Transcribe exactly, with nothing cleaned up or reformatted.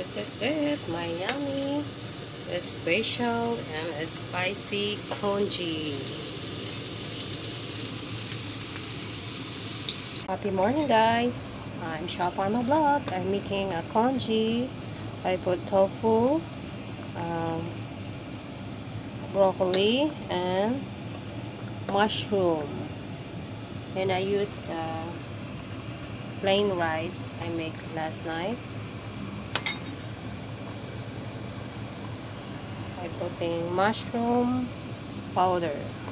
this is it, my yummy, special and spicy congee. Happy morning, guys. I'm Shop Arma Vlog. I'm making a congee. I put tofu, um, broccoli, and mushroom. And I used the plain rice I made last night. I put in mushroom powder.